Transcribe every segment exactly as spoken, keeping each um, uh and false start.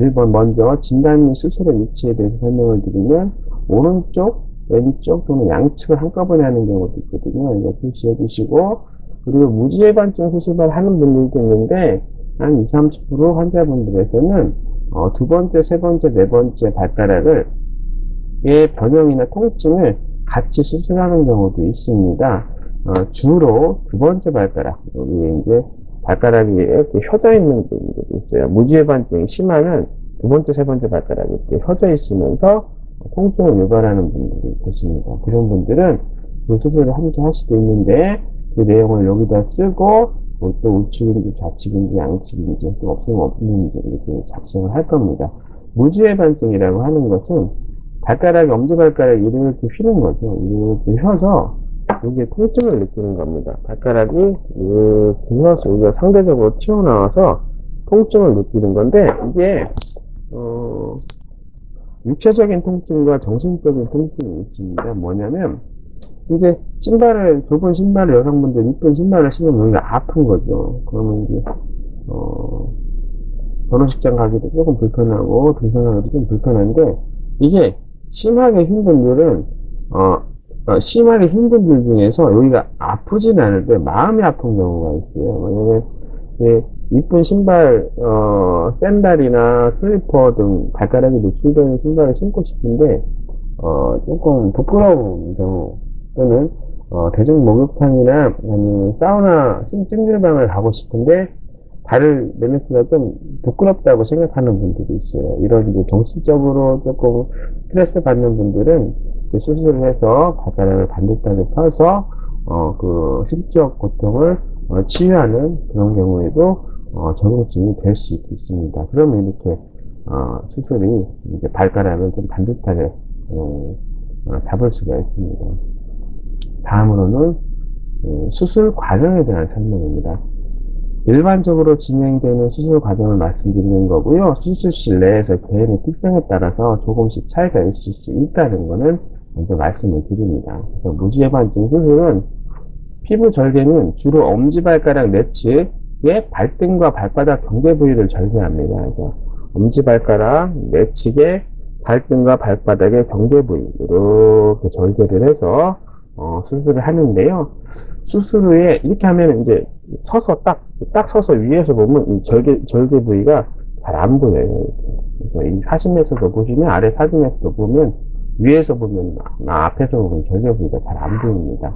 일 번 먼저 진단 및 수술의 위치에 대해서 설명을 드리면 오른쪽, 왼쪽 또는 양측을 한꺼번에 하는 경우도 있거든요. 이거 표시해 주시고, 그리고 무지해반증 수술을 하는 분들도 있는데 한 이십, 삼십 퍼센트 환자분들에서는 어, 두 번째, 세 번째, 네 번째 발가락을 의 변형이나 통증을 같이 수술하는 경우도 있습니다. 어, 주로 두 번째 발가락, 여기 이제 발가락이 이렇게 펴져 있는 분들도 있어요. 무지해반증이 심하면 두 번째, 세 번째 발가락이 이렇게 펴져 있으면서 통증을 유발하는 분들이 계십니다. 그런 분들은 그 수술을 함께 할 수도 있는데 그 내용을 여기다 쓰고 또 우측인지 좌측인지 양측인지 또 없으면 없는지 이렇게 작성을 할 겁니다. 무지해반증이라고 하는 것은 발가락이, 엄지발가락이 이렇게 휘는 거죠. 이렇게 휘어서 여기에 통증을 느끼는 겁니다. 발가락이 이렇게 휘어서 여기가 상대적으로 튀어나와서 통증을 느끼는 건데 이게 어, 육체적인 통증과 정신적인 통증이 있습니다. 뭐냐면 이제 신발을, 좁은 신발을, 여성분들 이쁜 신발을 신으면 여기가 아픈 거죠. 그러면 이제 어, 결혼식장 가기도 조금 불편하고 등산하기도 좀 불편한데 이게 심하게 힘든 분들은 어, 어, 심하게 힘든 분들 중에서 여기가 아프진 않은데 마음이 아픈 경우가 있어요. 왜냐면 예, 이쁜 신발, 어, 샌들이나 슬리퍼 등 발가락이 노출되는 신발을 신고 싶은데 어, 조금 부끄러운 경우 또는 어, 대중 목욕탕이나 아니면 사우나 찜질방을 가고 싶은데 발을 내놓기가 좀 부끄럽다고 생각하는 분들이 있어요. 이런 이제 정신적으로 조금 스트레스 받는 분들은 그 수술을 해서 발가락을 반듯하게 펴서 어, 그 심적 고통을 어, 치유하는 그런 경우에도 어, 적응증이 될 수 있습니다. 그러면 이렇게 어, 수술이 이제 발가락을 좀 반듯하게 어, 어, 잡을 수가 있습니다. 다음으로는 어, 수술 과정에 대한 설명입니다. 일반적으로 진행되는 수술 과정을 말씀드리는 거고요. 수술실 내에서 개인의 특성에 따라서 조금씩 차이가 있을 수 있다는 것은 먼저 말씀을 드립니다. 그래서 무지해반증 수술은 피부 절개는 주로 엄지발가락 내측의 발등과 발바닥 경계 부위를 절개합니다. 그래서 엄지발가락 내측의 발등과 발바닥의 경계 부위 이렇게 절개를 해서 어, 수술을 하는데요. 수술 후에 이렇게 하면 이제 서서 딱, 딱 서서 위에서 보면 이 절개, 절개 부위가 잘 안 보여요. 그래서 이 사진에서도 보시면, 아래 사진에서도 보면, 위에서 보면, 나 앞에서 보면 절개 부위가 잘 안 보입니다.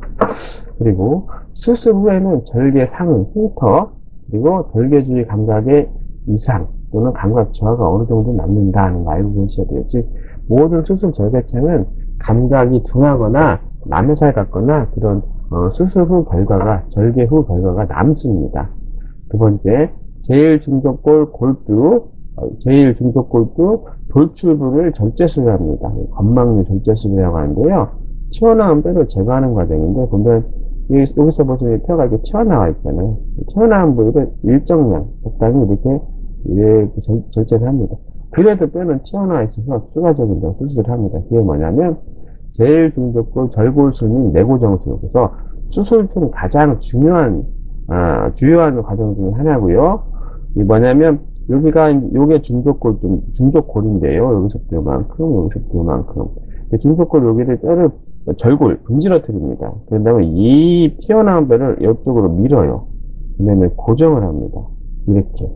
그리고 수술 후에는 절개 상은 흉터, 그리고 절개 주위 감각의 이상, 또는 감각 저하가 어느 정도 남는다는 거 알고 계셔야 돼요. 즉, 모든 수술 절개체는 감각이 둔하거나 남해살 같거나 그런 어, 수술 후 결과가, 절개 후 결과가 남습니다. 두 번째, 제일 중족골 골두, 어, 제일 중족골두 돌출부를 절제술을 합니다. 건망류 절제술이라고 하는데요. 튀어나온 뼈를 제거하는 과정인데, 보면 여기서 보시면 뼈가 이렇게 튀어나와 있잖아요. 튀어나온 부위를 일정량, 적당히 이렇게, 이렇게 절, 절제를 합니다. 그래도 뼈는 튀어나와 있어서 추가적인 수술을 합니다. 그게 뭐냐면, 제일 중족골 절골술 및 내고정술. 그래서 수술 중 가장 중요한, 아, 주요한 과정 중에 하나고요. 이 뭐냐면, 여기가, 요게 중족골, 중족골인데요. 여기서부터 요만큼, 여기서부터 요만큼. 중족골 여기를 뼈를, 절골, 분지러뜨립니다. 그 다음에 이 튀어나온 뼈를 이쪽으로 밀어요. 그 다음에 고정을 합니다. 이렇게.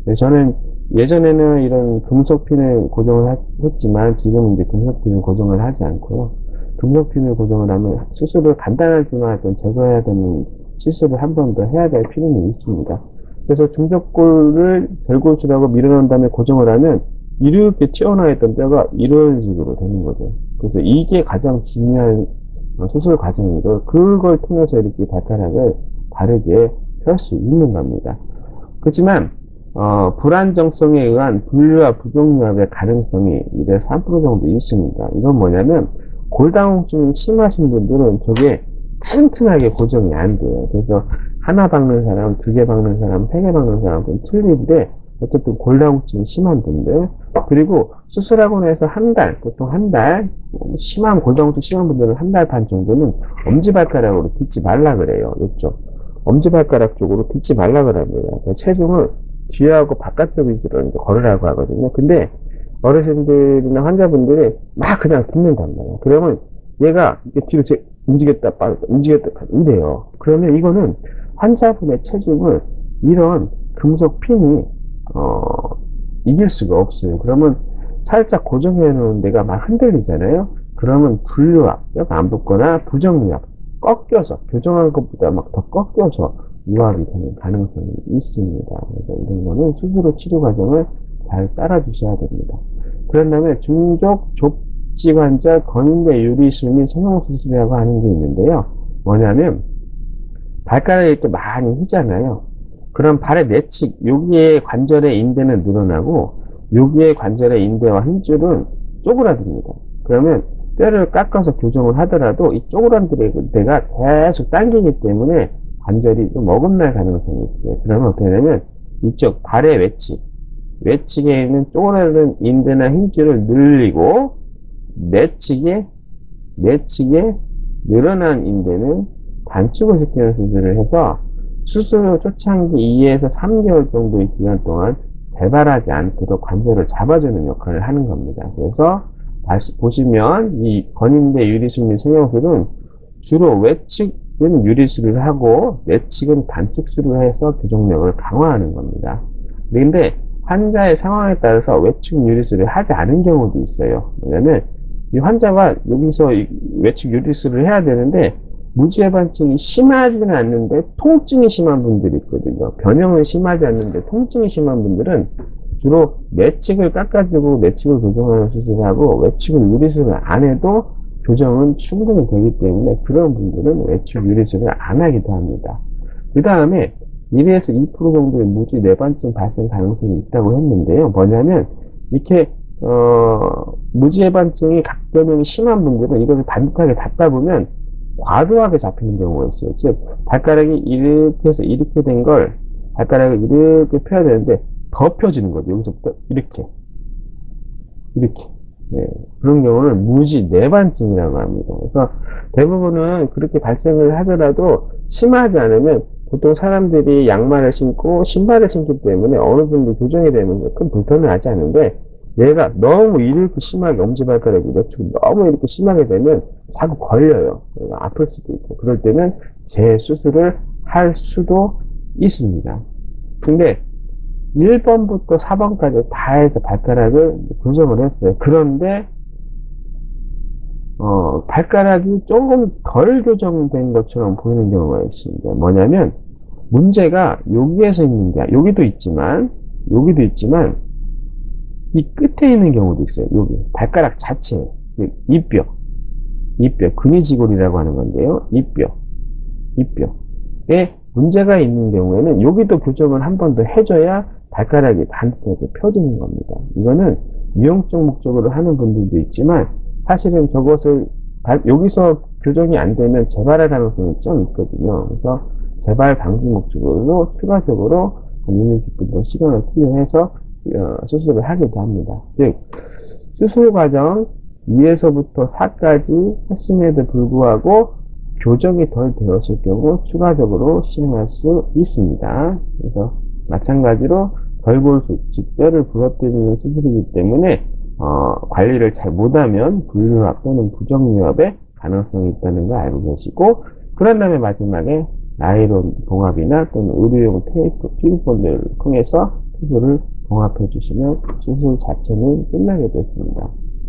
저는 예전에는 이런 금속핀을 고정을 했지만, 지금은 이제 금속핀을 고정을 하지 않고요. 금속핀을 고정을 하면 수술을 간단하지만 어떤 제거해야 되는 시술을 한 번 더 해야 될 필요는 있습니다. 그래서 중족골을 절골술하고 밀어놓은 다음에 고정을 하면 이렇게 튀어나와 있던 뼈가 이런 식으로 되는 거죠. 그래서 이게 가장 중요한 수술 과정이고, 그걸 통해서 이렇게 발가락을 바르게 펼 수 있는 겁니다. 그렇지만 어, 불안정성에 의한 분류와 부종류합의 가능성이 이에서 삼 퍼센트 정도 있습니다. 이건 뭐냐면, 골다공증이 심하신 분들은 저게 튼튼하게 고정이 안 돼요. 그래서 하나 박는 사람, 두 개 박는 사람, 세 개 박는 사람은 틀린데, 어쨌든 골다공증이 심한 분들, 그리고 수술하고 나서 한 달, 보통 한 달, 심한 골다공증 심한 분들은 한 달 반 정도는 엄지발가락으로 딛지 말라 그래요. 이쪽. 엄지발가락 쪽으로 딛지 말라 그럽니다. 체중을 뒤하고 바깥쪽 위주로 이제 걸으라고 하거든요. 근데 어르신들이나 환자분들이 막 그냥 딛는단 말이에요. 그러면 얘가 뒤로 제, 움직였다 빠졌다 움직였다 빠졌다 이래요. 그러면 이거는 환자분의 체중을 이런 금속 핀이 어, 이길 수가 없어요. 그러면 살짝 고정해 놓은 데가 막 흔들리잖아요. 그러면 분류압, 뼈가 안 붙거나 부정유압, 꺾여서 교정한 것보다 막 더 꺾여서 유압이 되는 가능성이 있습니다. 그래서 이런 거는 수술 치료 과정을 잘 따라주셔야 됩니다. 그런 다음에 중족 족지관절 건인대 유리술 및 성형수술이라고 하는 게 있는데요. 뭐냐면 발가락이 이렇게 많이 휘잖아요. 그럼 발의 내측, 여기에 관절의 인대는 늘어나고 여기에 관절의 인대와 힘줄은 쪼그라듭니다. 그러면 뼈를 깎아서 교정을 하더라도 이 쪼그라든 데가 계속 당기기 때문에 관절이 좀 어긋날 가능성이 있어요. 그러면 어떻게 되냐면 이쪽 발의 외측, 외측에 있는 쪼그라든 인대나 힘줄을 늘리고 내측에, 내측에 늘어난 인대는 단축을 시키는 수술을 해서 수술 후 초창기 이에서 삼 개월 정도의 기간 동안 재발하지 않도록 관절을 잡아주는 역할을 하는 겁니다. 그래서 다시 보시면 이 건인대 유리술 및 성형술은 주로 외측은 유리술을 하고 내측은 단축술을 해서 교정력을 강화하는 겁니다. 그런데 환자의 상황에 따라서 외측 유리술을 하지 않은 경우도 있어요. 왜냐면 이 환자가 여기서 외측 유리술을 해야 되는데 무지해반증이 심하지는 않는데 통증이 심한 분들이 있거든요. 변형은 심하지 않는데 통증이 심한 분들은 주로 내측을 깎아주고 내측을 교정하는 수술을 하고 외측을 유리술을 안 해도 교정은 충분히 되기 때문에 그런 분들은 외측 유리술을 안 하기도 합니다. 그 다음에 일에서 이 퍼센트 정도의 무지 뇌반증 발생 가능성이 있다고 했는데요. 뭐냐면 이렇게 어, 무지해반증이 각변형이 심한 분들은 이걸 반듯하게 잡다 보면 과도하게 잡히는 경우가 있어요. 즉 발가락이 이렇게 해서 이렇게 된 걸 발가락을 이렇게 펴야 되는데 더 펴지는 거죠. 여기서부터 이렇게 이렇게 네, 그런 경우를 무지 뇌반증이라고 합니다. 그래서 대부분은 그렇게 발생을 하더라도 심하지 않으면 보통 사람들이 양말을 신고 신발을 신기 때문에 어느 정도 교정이 되면 큰 불편은 하지 않는데 얘가 너무 이렇게 심하게 엄지발가락이 내축 너무 이렇게 심하게 되면 자꾸 걸려요. 아플 수도 있고 그럴 때는 재수술을 할 수도 있습니다. 근데 일 번부터 사 번까지 다 해서 발가락을 교정을 했어요. 그런데 어, 발가락이 조금 덜 교정된 것처럼 보이는 경우가 있습니다. 뭐냐면 문제가 여기에서 있는 게 여기도 있지만 여기도 있지만 이 끝에 있는 경우도 있어요. 여기 발가락 자체, 즉 이뼈, 이뼈 근위지골이라고 하는 건데요. 이뼈, 이뼈에 문제가 있는 경우에는 여기도 교정을 한 번 더 해줘야 발가락이 반듯하게 펴지는 겁니다. 이거는 미용적 목적으로 하는 분들도 있지만 사실은 저것을 여기서 교정이 안 되면 재발할 가능성이 좀 있거든요. 그래서 재발 방지 목적으로 추가적으로 한 일, 이십 분 더 시간을 투여해서 어, 수술을 하기도 합니다. 즉 수술 과정 이에서부터 사까지 했음에도 불구하고 교정이 덜 되었을 경우 추가적으로 시행할 수 있습니다. 그래서 마찬가지로 절골수, 즉 뼈를 부러뜨리는 수술이기 때문에 어, 관리를 잘 못하면 분류압 또는 부정유압의 가능성이 있다는 걸 알고 계시고 그런 다음에 마지막에 나일론 봉합이나 또는 의료용 테이프, 피부본들을 통해서 피부를 봉합해 주시면 수술 자체는 끝나게 됐습니다.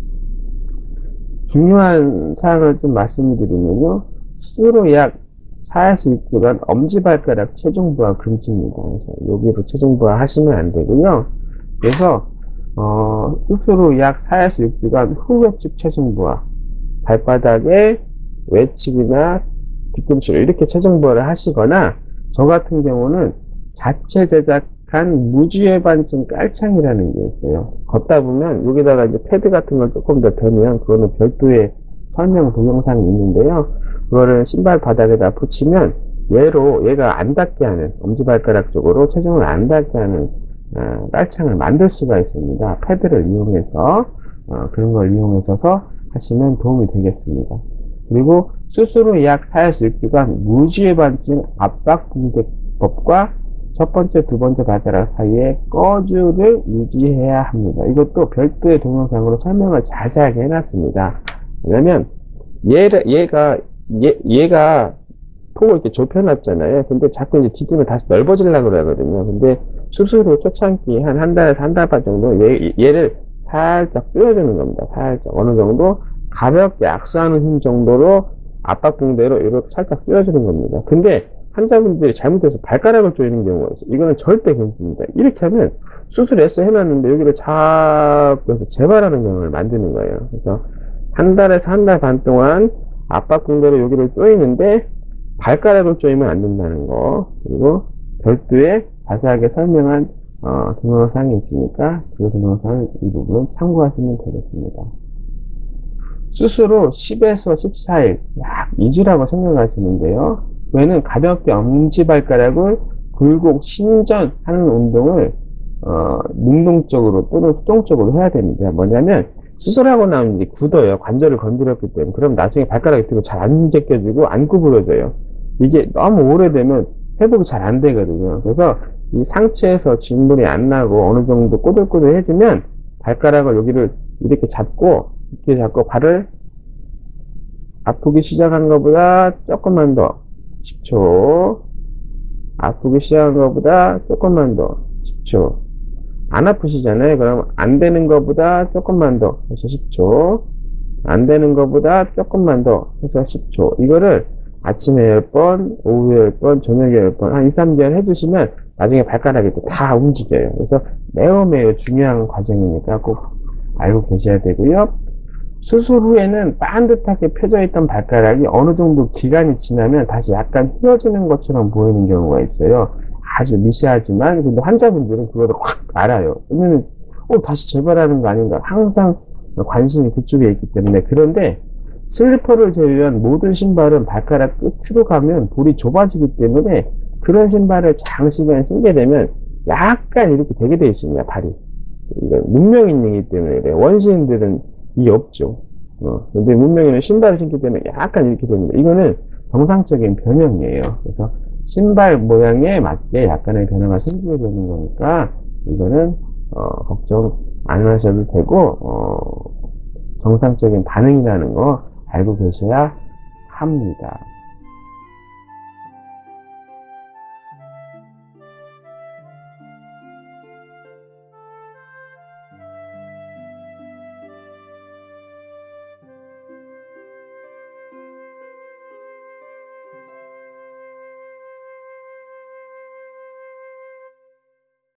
중요한 사항을 좀 말씀드리면요. 수술 후 약 사에서 육 주간 엄지발가락 체중부하 금지입니다. 그래서 여기로 체중부하 하시면 안 되고요. 그래서 어, 수술 후 약 사에서 육 주간 후외측 체중부하, 발바닥에 외측이나 뒤꿈치로 이렇게 체중부하를 하시거나 저 같은 경우는 자체 제작한 무지해반증 깔창이라는 게 있어요. 걷다 보면 여기다가 이제 패드 같은 걸 조금 더 대면 그거는 별도의 설명 동영상이 있는데요. 그거를 신발 바닥에다 붙이면 얘로 얘가 안 닿게 하는 엄지발가락 쪽으로 체중을 안 닿게 하는 어, 깔창을 만들 수가 있습니다. 패드를 이용해서 어, 그런 걸 이용해서 하시면 도움이 되겠습니다. 그리고 수술 후 약 사에서 육 주간 무지해반증 압박붕대법과 첫 번째, 두 번째 발가락 사이에 꺼주를 유지해야 합니다. 이것도 별도의 동영상으로 설명을 자세하게 해놨습니다. 왜냐면 얘를, 얘가 얘, 얘가 폭을 이렇게 좁혀놨잖아요. 근데 자꾸 이제 뒤집으면 다시 넓어지려고 그러거든요. 근데 수술 후 초창기 한 한 달에서 한 달 반 정도 얘, 얘를 살짝 줄여주는 겁니다. 살짝 어느 정도 가볍게 악수하는 힘 정도로 압박붕대로 이렇게 살짝 줄여주는 겁니다. 근데 환자분들이 잘못해서 발가락을 조이는 경우가 있어요. 이거는 절대 괜찮습니다. 이렇게 하면 수술 애써 해놨는데 여기를 자꾸 해서 재발하는 경우를 만드는 거예요. 그래서 한 달에서 한 달 반 동안 압박붕대로 여기를 조이는데 발가락을 조이면 안 된다는 거, 그리고 별도의 자세하게 설명한 어, 동영상이 있으니까 그 동영상 이 부분 참고하시면 되겠습니다. 수술 후 십에서 십사 일, 약 이 주라고 생각하시는데요. 왜는 가볍게 엄지발가락을 굴곡 신전하는 운동을 어, 능동적으로 또는 수동적으로 해야 됩니다. 뭐냐면 수술하고 나면 이제 굳어요. 관절을 건드렸기 때문에. 그럼 나중에 발가락이 뜨고 잘 안 제껴지고 안 구부러져요. 이게 너무 오래되면 회복이 잘 안 되거든요. 그래서 이 상처에서 진물이 안 나고 어느 정도 꼬들꼬들해지면 발가락을 여기를 이렇게 잡고 이렇게 잡고 발을 아프기 시작한 것보다 조금만 더 십 초, 아프기 시작한 것보다 조금만 더 십 초, 안 아프시잖아요. 그럼 안 되는 것보다 조금만 더 해서 십 초, 안 되는 것보다 조금만 더 해서 십 초. 이거를 아침에 열 번, 오후에 열 번, 저녁에 열 번, 한 이, 삼 개월 해주시면 나중에 발가락이 다 움직여요. 그래서 매우 매우 중요한 과정이니까 꼭 알고 계셔야 되고요. 수술 후에는 반듯하게 펴져 있던 발가락이 어느 정도 기간이 지나면 다시 약간 휘어지는 것처럼 보이는 경우가 있어요. 아주 미세하지만 근데 환자분들은 그거를 확 알아요. 왜냐면 어, 다시 재발하는 거 아닌가 항상 관심이 그쪽에 있기 때문에. 그런데 슬리퍼를 제외한 모든 신발은 발가락 끝으로 가면 볼이 좁아지기 때문에 그런 신발을 장시간 신게 되면 약간 이렇게 되게 돼 있습니다. 발이. 문명인이기 때문에 그래요. 원시인들은 이 없죠. 어, 근데 문명인은 신발을 신기 때문에 약간 이렇게 됩니다. 이거는 정상적인 변형이에요. 그래서 신발 모양에 맞게 약간의 변화가 생기게 되는 거니까 이거는 어, 걱정 안 하셔도 되고 어, 정상적인 반응이라는 거 알고 계셔야 합니다.